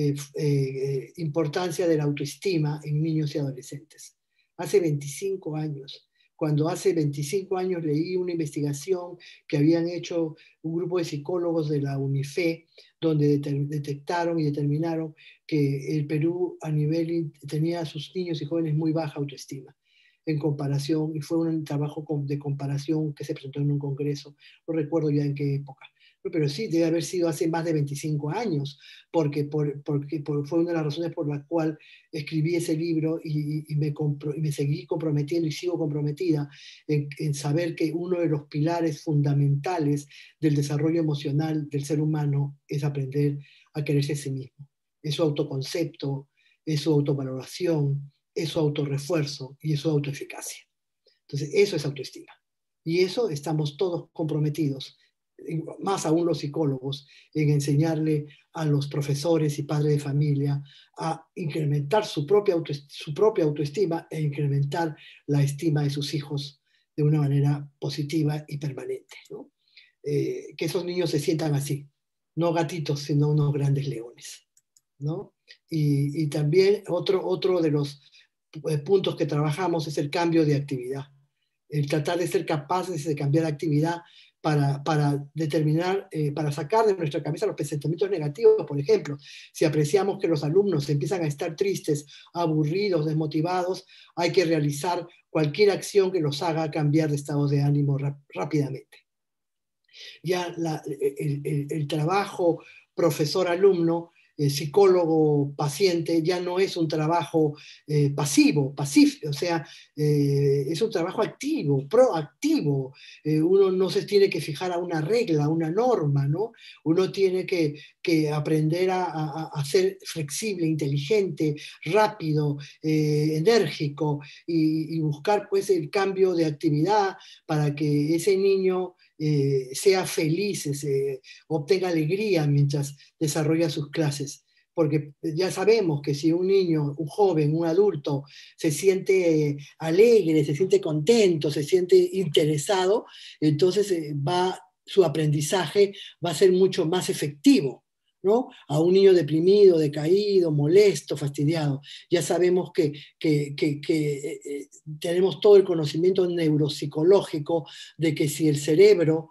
Importancia de la autoestima en niños y adolescentes. Hace 25 años. Cuando hace 25 años leí una investigación que habían hecho un grupo de psicólogos de la UNIFE, donde detectaron y determinaron que el Perú tenía a sus niños y jóvenes muy baja autoestima en comparación, y fue un trabajo de comparación que se presentó en un congreso, no recuerdo ya en qué época. Pero sí, debe haber sido hace más de 25 años, porque fue una de las razones por la cual escribí ese libro y me seguí comprometiendo y sigo comprometida en saber que uno de los pilares fundamentales del desarrollo emocional del ser humano es aprender a quererse a sí mismo. Es su autoconcepto, es su autovaloración, es su autorrefuerzo y es su autoeficacia. Entonces, eso es autoestima. Y eso estamos todos comprometidos, más aún los psicólogos, en enseñarle a los profesores y padres de familia a incrementar su propia autoestima e incrementar la estima de sus hijos de una manera positiva y permanente, ¿no? Que esos niños se sientan así, no gatitos, sino unos grandes leones, ¿no? Y también otro de los puntos que trabajamos es el cambio de actividad, el tratar de ser capaces de cambiar de actividad para determinar, para sacar de nuestra cabeza los pensamientos negativos. Por ejemplo, si apreciamos que los alumnos empiezan a estar tristes, aburridos, desmotivados, hay que realizar cualquier acción que los haga cambiar de estado de ánimo rápidamente. Ya el trabajo profesor-alumno, psicólogo-paciente, ya no es un trabajo pacífico, o sea, es un trabajo activo, proactivo. Uno no se tiene que fijar a una regla, a una norma, ¿no? Uno tiene que aprender a ser flexible, inteligente, rápido, enérgico y buscar pues el cambio de actividad para que ese niño sea feliz, obtenga alegría mientras desarrolla sus clases. Porque ya sabemos que si un niño, un joven, un adulto se siente alegre, se siente contento, se siente interesado, entonces su aprendizaje va a ser mucho más efectivo, ¿no? A un niño deprimido, decaído, molesto, fastidiado. Ya sabemos que tenemos todo el conocimiento neuropsicológico de que si el cerebro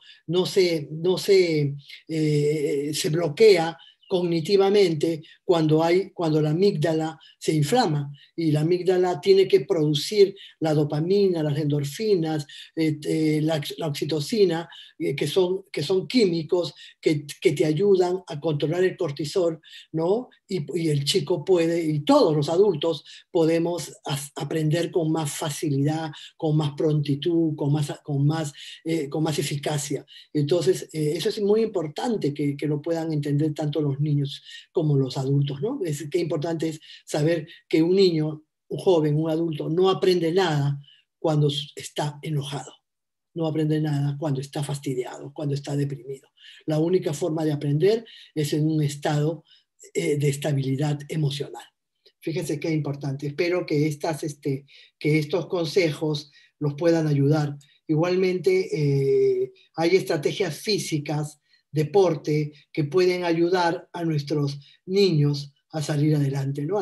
se bloquea cognitivamente cuando la amígdala se inflama, y la amígdala tiene que producir la dopamina, las endorfinas, la oxitocina, que son químicos que te ayudan a controlar el cortisol, ¿no? Y el chico puede, y todos los adultos podemos aprender con más facilidad, con más prontitud, con más eficacia. Entonces, eso es muy importante que lo puedan entender tanto los niños como los adultos, ¿no? Qué importante es saber que un niño, un joven, un adulto, no aprende nada cuando está enojado. No aprende nada cuando está fastidiado, cuando está deprimido. La única forma de aprender es en un estado de estabilidad emocional. Fíjense qué importante. Espero que estos consejos los puedan ayudar. Igualmente, hay estrategias físicas, deporte, que pueden ayudar a nuestros niños a salir adelante, ¿no?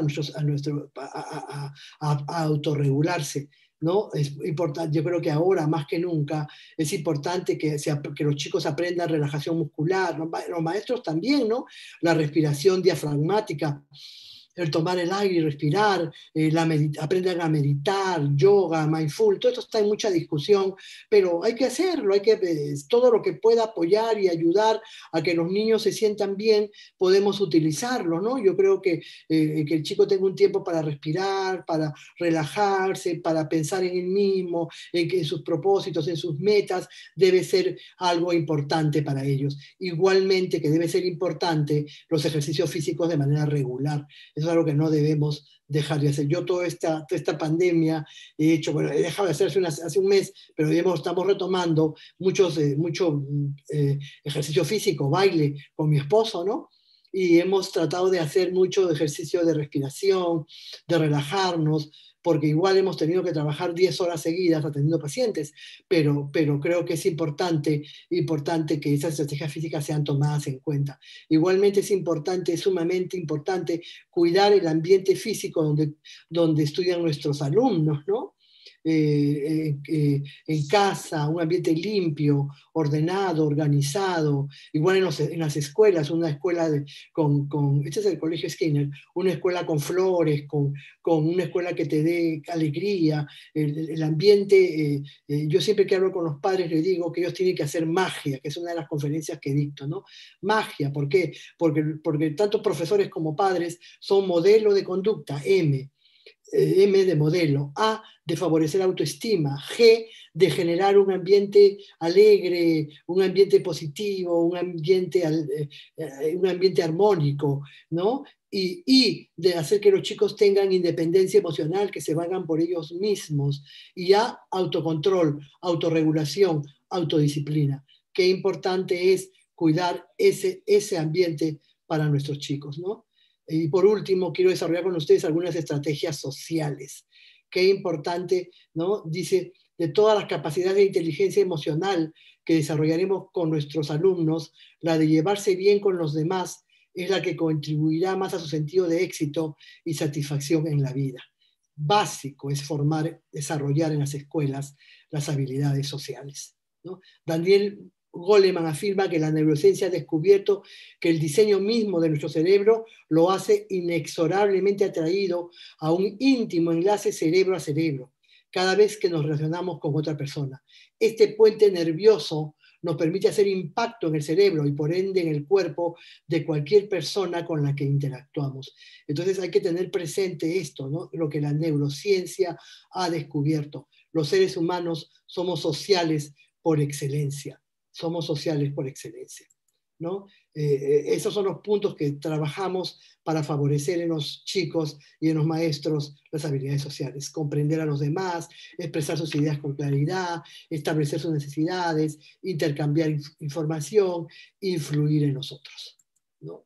A autorregularse, ¿no? Es importante, yo creo que ahora más que nunca es importante que los chicos aprendan relajación muscular, ¿no? Los maestros también, ¿no? La respiración diafragmática, el tomar el aire y respirar, aprender a meditar, yoga, mindful, todo esto está en mucha discusión, pero hay que hacerlo, todo lo que pueda apoyar y ayudar a que los niños se sientan bien, podemos utilizarlo, ¿no? Yo creo que el chico tenga un tiempo para respirar, para relajarse, para pensar en él mismo, en sus propósitos, en sus metas, debe ser algo importante para ellos. Igualmente que debe ser importante los ejercicios físicos de manera regular. Eso es algo que no debemos dejar de hacer. Yo toda esta pandemia he dejado de hacer hace un mes, pero estamos retomando mucho ejercicio físico, baile con mi esposo, ¿no? Y hemos tratado de hacer mucho ejercicio de respiración, de relajarnos, porque igual hemos tenido que trabajar 10 horas seguidas atendiendo pacientes, pero creo que es importante que esas estrategias físicas sean tomadas en cuenta. Igualmente es sumamente importante cuidar el ambiente físico donde estudian nuestros alumnos, ¿no? en casa, un ambiente limpio, ordenado, organizado, igual en las escuelas, una escuela este es el Colegio Skinner, una escuela con flores, con una escuela que te dé alegría, el ambiente, yo siempre que hablo con los padres les digo que ellos tienen que hacer magia, que es una de las conferencias que dicto, ¿no? Magia, ¿por qué? Porque tanto profesores como padres son modelo de conducta, M de modelo, A de favorecer autoestima, G de generar un ambiente alegre, un ambiente positivo, un ambiente armónico, ¿no? Y I de hacer que los chicos tengan independencia emocional, que se valgan por ellos mismos, y A, autocontrol, autorregulación, autodisciplina. Qué importante es cuidar ese ambiente para nuestros chicos, ¿no? Y por último, quiero desarrollar con ustedes algunas estrategias sociales. Qué importante, ¿no? Dice, de todas las capacidades de inteligencia emocional que desarrollaremos con nuestros alumnos, la de llevarse bien con los demás es la que contribuirá más a su sentido de éxito y satisfacción en la vida. Básico es desarrollar en las escuelas las habilidades sociales, ¿no? Daniel Goleman afirma que la neurociencia ha descubierto que el diseño mismo de nuestro cerebro lo hace inexorablemente atraído a un íntimo enlace cerebro a cerebro cada vez que nos relacionamos con otra persona. Este puente nervioso nos permite hacer impacto en el cerebro y por ende en el cuerpo de cualquier persona con la que interactuamos. Entonces hay que tener presente esto, ¿no? Lo que la neurociencia ha descubierto. Los seres humanos somos sociales por excelencia. Somos sociales por excelencia, ¿no? Esos son los puntos que trabajamos para favorecer en los chicos y en los maestros las habilidades sociales. Comprender a los demás, expresar sus ideas con claridad, establecer sus necesidades, intercambiar información, influir en nosotros, ¿no?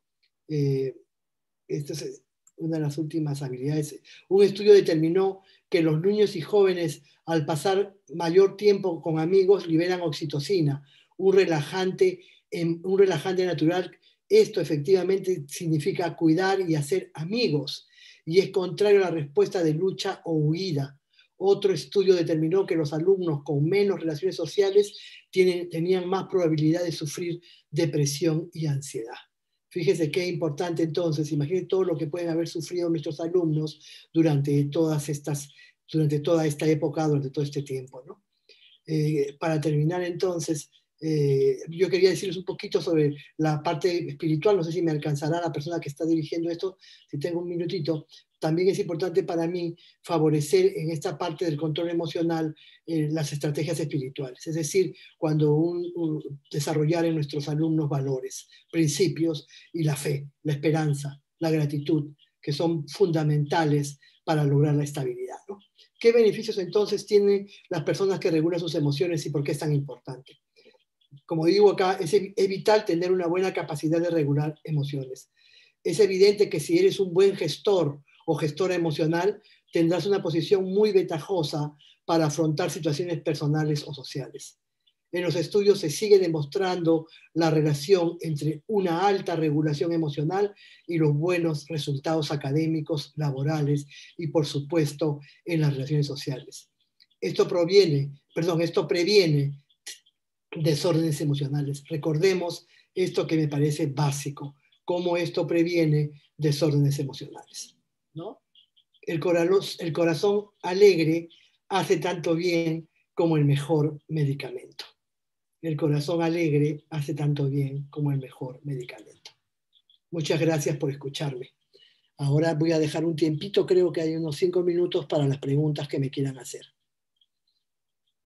Esta es una de las últimas habilidades. Un estudio determinó que los niños y jóvenes, al pasar mayor tiempo con amigos, liberan oxitocina, un relajante natural. Esto efectivamente significa cuidar y hacer amigos, y es contrario a la respuesta de lucha o huida. Otro estudio determinó que los alumnos con menos relaciones sociales tenían más probabilidad de sufrir depresión y ansiedad. Fíjese qué importante entonces, imagínense todo lo que pueden haber sufrido nuestros alumnos durante toda esta época, durante todo este tiempo, ¿no? Para terminar entonces, yo quería decirles un poquito sobre la parte espiritual, no sé si me alcanzará la persona que está dirigiendo esto, si tengo un minutito. También es importante para mí favorecer en esta parte del control emocional las estrategias espirituales, es decir, cuando desarrollar en nuestros alumnos valores, principios y la fe, la esperanza, la gratitud, que son fundamentales para lograr la estabilidad, ¿no? ¿Qué beneficios entonces tienen las personas que regulan sus emociones y por qué es tan importante? Como digo acá, es vital tener una buena capacidad de regular emociones. Es evidente que si eres un buen gestor o gestora emocional, tendrás una posición muy ventajosa para afrontar situaciones personales o sociales. En los estudios se sigue demostrando la relación entre una alta regulación emocional y los buenos resultados académicos, laborales y, por supuesto, en las relaciones sociales. Esto previene desórdenes emocionales. Recordemos esto que me parece básico, cómo esto previene desórdenes emocionales, ¿no? El corazón alegre hace tanto bien como el mejor medicamento. El corazón alegre hace tanto bien como el mejor medicamento. Muchas gracias por escucharme. Ahora voy a dejar un tiempito, creo que hay unos 5 minutos para las preguntas que me quieran hacer.